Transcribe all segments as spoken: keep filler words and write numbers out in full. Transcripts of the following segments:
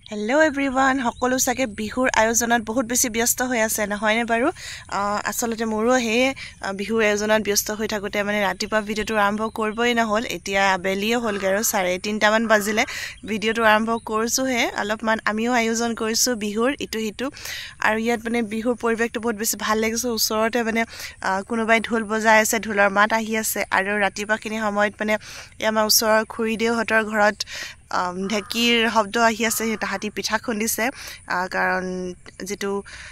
Hello everyone, সকলো সাকে বিহুৰ আয়োজনত বহুত বেছি ব্যস্ত হৈ আছে নহয়নে বাৰু আসলতে মোৰো হে বিহুৰ আয়োজনত ব্যস্ত হৈ থাকোতে মানে ৰাতিপুৱা ভিডিওটো আৰম্ভ কৰিবই নহল এতিয়া আবেলিয়ে হ'ল গৰো চাৰে তিনটা মান বাজিলে ভিডিওটো আৰম্ভ কৰিছো হে অলপমান আমিও আয়োজন কৰিছো বিহুৰ ইটো হিটো আৰু ইয়াত মানে বিহুৰ পৰিৱেশটো বহুত বেছি ভাল লাগিছে ওচৰতে মানে কোনোবাই ঢোল বজাই আছে ঢোলৰ মাত আহি আছে আৰু ৰাতিপুৱাখিনি সময়ত মানে আমাৰ ওচৰৰ খুৰীদেউ হতৰ ঘৰত ঢেকিৰ শব্দ আহি আছে তাহাতি পিঠা খুন্দিছে কাৰণ যেটো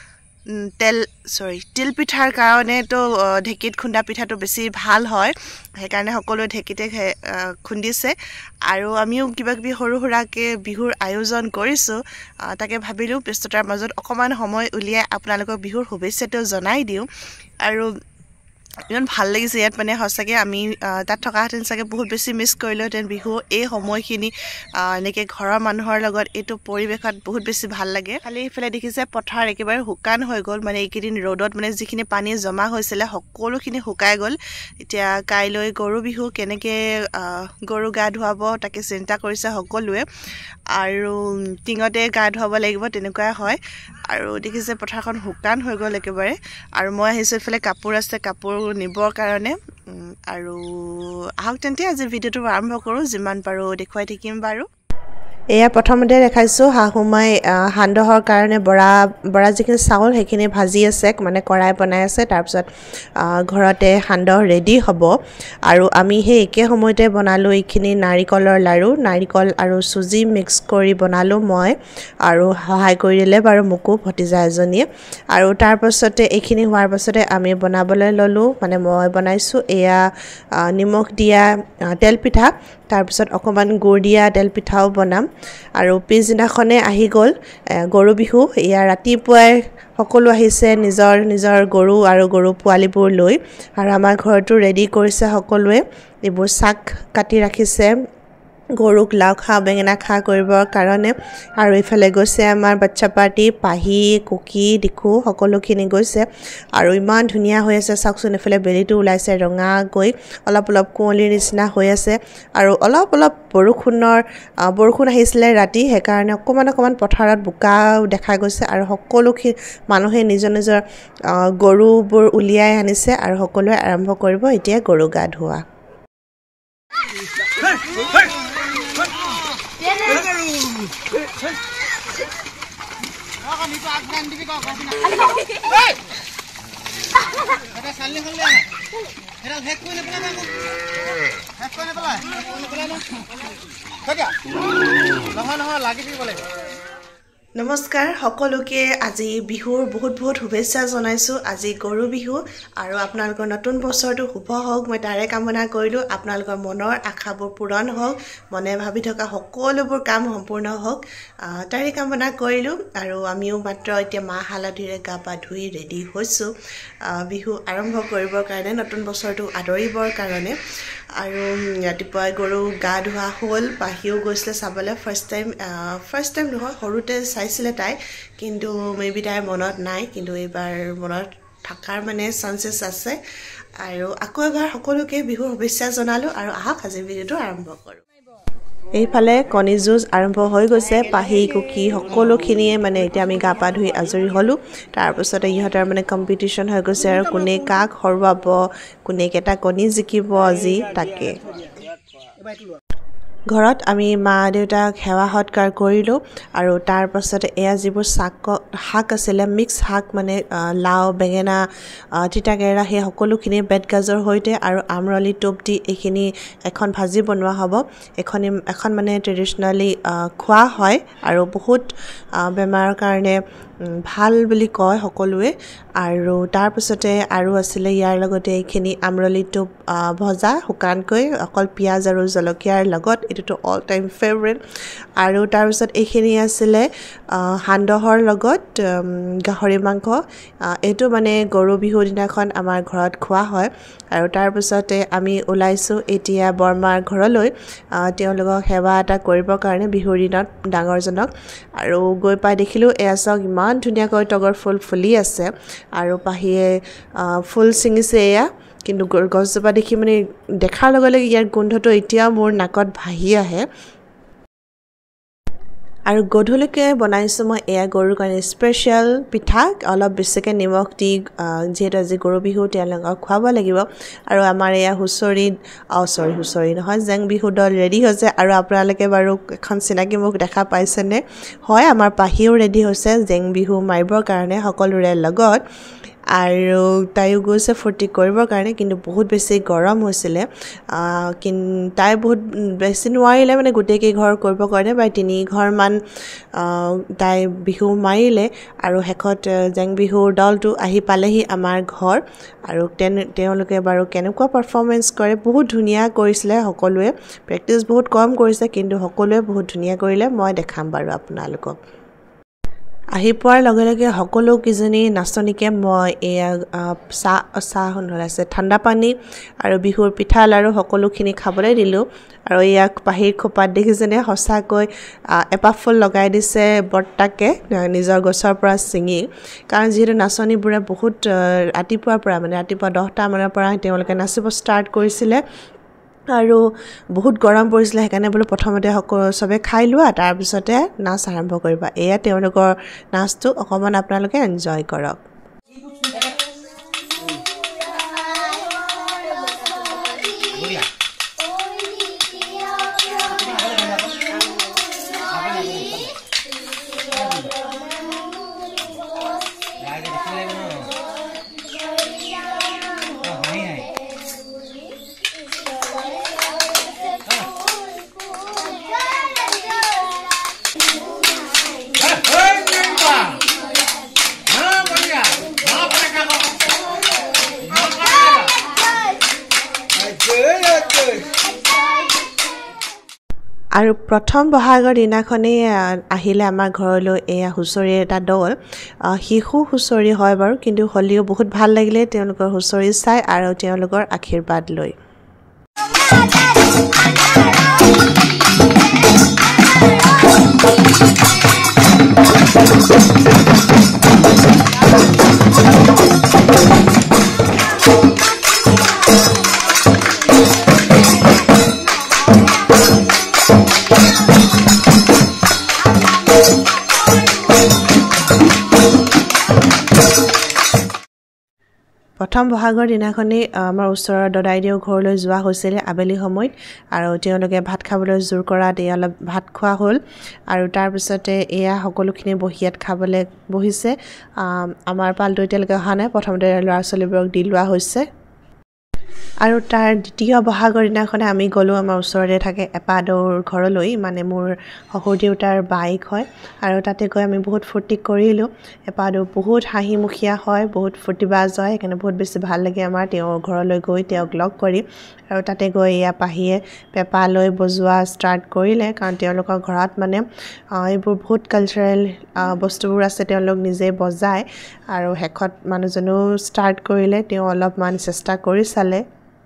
তেল সৰি তিল পিঠাৰ কাৰণে তো ঢেকিত খুন্দা পিঠাটো বেছি ভাল হয় হেকাৰণে সকলো ঢেকিতে খুন্দিছে আৰু আমিও কিবা কিবি হৰু হৰাকে বিহুৰ আয়োজন কৰিছো তাকে ভাবিলো ব্যস্ততাৰ মাজত অকমান সময় উলিয়াই আপোনালোকক বিহুৰ শুভেচ্ছাটো জনাই দিও আৰু ইমান ভাল লাগিছে ইয়াত মানে হসাকে আমি তাত থকা হেতেন সাকে বহুত বেছি মিস কৰিলোতেন বিহু এই সময়খিনি নেকে ঘৰৰ মানুহৰ লগত এটো পৰিবেশত বহুত বেছি ভাল লাগে খালি ফেলে দেখিছে পথাৰ একেবাৰে হুকান হৈ গল মানে এইকেদিন ৰ'দত মানে যিখিনি পানী জমা হৈছিল সকলোখিনি হুকাই গল এতিয়া কাইলৈ গৰু বিহু কেনেকে গৰু গা ধুৱাব তাকে চিন্তা কৰিছে সকলোৱে আৰু টিঙতে গা ধুৱাব লাগিব তেনেকুৱা হয় আৰু দেখিছে পথাৰখন হুকান হৈ গল একেবাৰে আৰু মই আহিছো ফেলে কাপোৰ আছে কাপোৰ নিবৰ কাৰণে আৰু আহক তেন্তে আজি ভিডিওটো আৰম্ভ কৰো যিমান পাৰো দেখুৱাই থাকিম বাৰু এয়া প্ৰথমতে দেখাইছো হাহুমাই হান্দহৰ কাৰণে বৰা বৰা যিখিনি চাউল হেখিনি ভাজি আছে মানে কৰাই বনাই আছে তাৰ পিছত ঘৰতে হান্দহ ৰেডি হ'ব আৰু আমি হে একে সময়তে বনালো এইখিনি নাৰিকলৰ লাৰু নাৰিকল আৰু সুজি মিক্স কৰি বনালো মই আৰু সহায় কৰিলে বাৰু মুকু ভতিজা এজনীয়ে আৰু তাৰ পাছতে এইখিনি হোৱাৰ পাছতে আমি বনাবলৈ ললো মানে মই বনাইছো এয়া নিমখ দিয়া তেল পিঠা তাৰ পিছত অকমান গুৰ দিয়া তেল পিঠাও বনাম আৰু পিছদিনাখনে আহি গল গৰু বিহু ইয়া ৰাতিপুৱাই সকলো আহিছে নিজৰ নিজৰ গৰু আৰু গৰু পোৱালিবোৰ লৈ আৰু আমাৰ ঘৰটো ৰেডি কৰিছে সকলোৱে এইবোৰ শাক কাটি ৰাখিছে গৰুক লাও খা বেঙেনা খা কৰিবৰ কাৰণে আৰু ইফালে গৈছে আমাৰ বাচ্চা পাৰ্টি পাহি কুকি দিখু সকলোখিনি গৈছে আৰু ইমান ধুনিয়া হৈ আছে চাকচোন ইফালে বেলিটো ওলাইছে ৰঙা গৈ অলপ অলপ কোঁৱলীৰ নিচিনা হৈ আছে আৰু অলপ অলপ বৰষুণৰ বৰষুণ আহিছিলে ৰাতি হে কাৰণে অকমান অকমান পথাৰত বুকা দেখা গৈছে আৰু সকলোখিনি মানুহে নিজৰ নিজৰ গৰুবোৰ উলিয়াই আনিছে আৰু সকলোৱে আৰম্ভ কৰিব এতিয়া গৰু গা ধোৱা নমস্কাৰ সকলোকে আজি বিহুৰ বহুত বহুত শুভেচ্ছা জনাইছো আজি গৰু বিহু আৰু আপোনালোকৰ নতুন বছৰটো শুভ হওক মই তাৰে কামনা কৰিলো আপোনালোকৰ মনৰ আশাবোৰ পূৰণ হওক মনে ভাবি থকা সকলোবোৰ কাম সম্পূৰ্ণ হওক তাৰে কামনা কৰিলো আৰু আমিও মাত্ৰ এতিয়া মা হালধিৰে গা পা ধুই ৰেডি হৈছো বিহু আৰম্ভ কৰিবৰ কাৰণে নতুন বছৰটো আদৰিবৰ কাৰণে আৰু ৰাতিপুৱা গৰু গা ধোৱা হ'ল পাহিও গৈছিলে চাবলৈ ফাৰ্ষ্ট টাইম ফাৰ্ষ্ট টাইম নহয় সৰুতে চাইছিলে তাই কিন্তু মেবি তাইৰ মনত নাই কিন্তু এইবাৰ মনত থাকাৰ মানে চান্সেছ আছে আৰু আকৌ এবাৰ সকলোকে বিহুৰ শুভেচ্ছা জনালো আৰু আহক আজি ভিডিওটো আৰম্ভ কৰো এইফালে কণী যুঁজ আৰম্ভ হৈ গৈছে পাহি কুকি সকলোখিনিয়ে মানে এতিয়া আমি গা পা ধুই আজৰি হলো তাৰ পিছতে ইহঁতৰ মানে কম্পিটিশন হৈ গৈছে আৰু কোনে কাক হৰুৱাব কোনে কেটা কণী জিকিব আজি তাকে ঘৰত আমি মা দেউতাক সেৱা সৎকাৰ কৰিলো আৰু তাৰ পাছতে এয়া যিবোৰ শাক শাক আছিল মিক্স শাক মানে লাও বেঙেনা তিতাকেৰা হে সকলোখিনি বেতগাজৰ হৈতে আৰু আমৰলি টোপ দি এইখিনি এখন ভাজি বনোৱা হ'ব এখন এখন মানে ট্ৰেডিশনালি খোৱা হয় আৰু বহুত বেমাৰৰ কাৰণে ভাল বুলি কয় সকলোৱে আৰু তাৰ পিছতে আৰু আছিল ইয়াৰ লগতে এইখিনি আমৰলি টোপ ভজা হুকানকৈ অকল পিয়াজ আৰু জলকীয়াৰ লগত এটো অল টাইম ফেভৰেট আৰু তাৰ পিছত এইখিনি আছিল হান্দহৰ লগত গাহৰি মাংস এটো মানে গৰু বিহু দিনাখন আমাৰ ঘৰত খোৱা হয় আৰু তাৰ পিছতে আমি ওলাইছো এতিয়া বৰমাৰ ঘৰলৈ তেওঁলোকক সেৱা এটা কৰিবৰ কাৰণে বিহুৰ দিনত ডাঙৰজনক আৰু গৈ পাই দেখিলো এয়াছক ইমান ধুনিয়াকৈ টগৰ ফুল ফুলি আছে আৰু পাহিয়ে ফুল ছিঙিছে এয়া কিন্তু গছজোপা দেখি মানে দেখাৰ লগে লগে ইয়াৰ গোন্ধটো এতিয়া মোৰ নাকত ভাহি আহে আৰু গধূলিকে বনাইছোঁ মই এয়া গৰুৰ কাৰণে স্পেচিয়েল পিঠা অলপ বেছিকৈ নিমখ দি যিহেতু আজি গৰু বিহু তেওঁলোকক খুৱাব লাগিব আৰু আমাৰ এয়া হুঁচৰি অ চৰি হুঁচৰি নহয় জেং বিহু দল ৰেডি হৈছে আৰু আপোনালোকে বাৰু এখন চিনাকি মুখ দেখা পাইছেনে হয় আমাৰ পাহিও ৰেডি হৈছে জেং বিহু মাৰিবৰ কাৰণে সকলোৰে লগত আৰু তাইও গৈছে ফূৰ্তি কৰিবৰ কাৰণে কিন্তু বহুত বেছি গৰম হৈছিলে কিন্তু তাই বহুত বেছি নোৱাৰিলে মানে গোটেই ঘৰ কৰিব কাৰণে প্ৰায় তিনি ঘৰমান তাই বিহু মাৰিলে আৰু শেষত জেং বিহুৰ দলটো আহি পালেহি আমাৰ ঘৰ আৰু তেওঁলোকে বাৰু কেনেকুৱা পাৰফৰ্মেঞ্চ কৰে বহুত ধুনীয়া কৰিছিলে সকলোৱে প্ৰেক্টিচ বহুত কম কৰিছে কিন্তু সকলোৱে বহুত ধুনীয়া কৰিলে মই দেখাম বাৰু আপোনালোকক আহি পোৱাৰ লগে লগে সকলো কিজনী নাচনীকে মই এয়া চাহ চাহ আছে ঠাণ্ডা পানী আৰু বিহুৰ পিঠা লাৰু সকলোখিনি খাবলৈ দিলোঁ আৰু ইয়াক পাহিৰ খোপাত দেখিছেনে সঁচাকৈ এপাহ ফুল লগাই দিছে বৰ্তাকে নিজৰ গছৰ পৰা ছিঙি কাৰণ যিহেতু নাচনীবোৰে বহুত ৰাতিপুৱাৰ পৰা মানে ৰাতিপুৱা দহটা মানৰ পৰা তেওঁলোকে নাচিব ষ্টাৰ্ট কৰিছিলে আৰু বহুত গৰম পৰিছিলে সেইকাৰণে বোলো প্ৰথমতে সকলো সবে খাই লোৱা তাৰপিছতে নাচ আৰম্ভ কৰিবা এয়া তেওঁলোকৰ নাচটো অকণমান আপোনালোকে এনজয় কৰক আৰু প্ৰথম বহাগৰ দিনাখনেই আহিলে আমাৰ ঘৰলৈ এয়া হুঁচৰি এটা দল শিশু হুঁচৰি হয় বাৰু কিন্তু হ'লেও বহুত ভাল লাগিলে তেওঁলোকৰ হুঁচৰি চাই আৰু তেওঁলোকৰ আশীৰ্বাদ লৈ প্ৰথম বহাগৰ দিনাখনেই আমাৰ ওচৰৰ দদাইদেউ ঘৰলৈ যোৱা হৈছিলে আবেলি সময়ত আৰু তেওঁলোকে ভাত খাবলৈ জোৰ কৰাত এই অলপ ভাত খোৱা হ'ল আৰু তাৰপিছতে এয়া সকলোখিনি বহি ইয়াত খাবলৈ বহিছে আমাৰ পালটো এতিয়ালৈকে অহা নাই প্ৰথমতে ল'ৰা ছোৱালীবোৰক দি লোৱা হৈছে আৰু তাৰ দ্বিতীয় বহাগৰ দিনাখনে আমি গ'লোঁ আমাৰ ওচৰতে থাকে এপাদৌৰ ঘৰলৈ মানে মোৰ শহুৰ দেউতাৰ বাইক হয় আৰু তাতে গৈ আমি বহুত ফূৰ্তি কৰিলোঁ এপাদৌ বহুত হাঁহিমুখীয়া হয় বহুত ফূৰ্তিবাজ হয় সেইকাৰণে বহুত বেছি ভাল লাগে আমাৰ তেওঁৰ ঘৰলৈ গৈ তেওঁক লগ কৰি আৰু তাতে গৈ এয়া পাহিয়ে পেঁপা লৈ বজোৱা ষ্টাৰ্ট কৰিলে কাৰণ তেওঁলোকৰ ঘৰত মানে এইবোৰ বহুত কালচাৰেল বস্তুবোৰ আছে তেওঁলোক নিজে বজায় আৰু শেষত মানুহজনেও ষ্টাৰ্ট কৰিলে তেওঁ অলপমান চেষ্টা কৰি চালে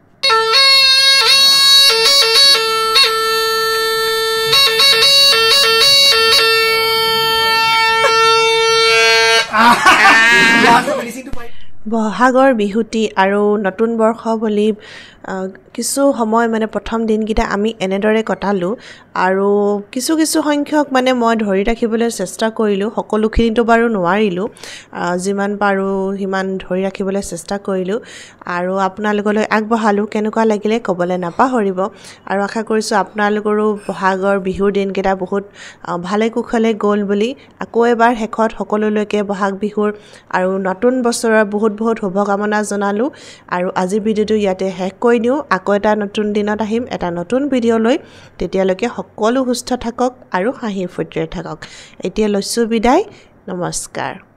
বহাগৰ বিহুটি আৰু নতুন বৰ্ষ বুলি কিছু সময় মানে প্ৰথম দিনকেইটা আমি এনেদৰে কটালোঁ আৰু কিছু কিছু সংখ্যক মানে মই ধৰি ৰাখিবলৈ চেষ্টা কৰিলোঁ সকলোখিনিতো বাৰু নোৱাৰিলোঁ যিমান পাৰোঁ সিমান ধৰি ৰাখিবলৈ চেষ্টা কৰিলোঁ আৰু আপোনালোকলৈ আগবঢ়ালোঁ কেনেকুৱা লাগিলে ক'বলৈ নাপাহৰিব আৰু আশা কৰিছোঁ আপোনালোকৰো বহাগৰ বিহুৰ দিনকেইটা বহুত ভালে কুশলে গ'ল বুলি আকৌ এবাৰ শেষত সকলোলৈকে বহাগ বিহুৰ আৰু নতুন বছৰৰ বহুত বহুত শুভকামনা জনালোঁ আৰু আজিৰ ভিডিঅ'টো ইয়াতে শেষ কৰি দিওঁ আকৌ এটা নতুন দিনত আহিম এটা নতুন ভিডিঅ' লৈ তেতিয়ালৈকে সকলো সুস্থ থাকক আৰু হাঁহি ফূৰ্তিৰে থাকক এতিয়া লৈছোঁ বিদায় নমস্কাৰ।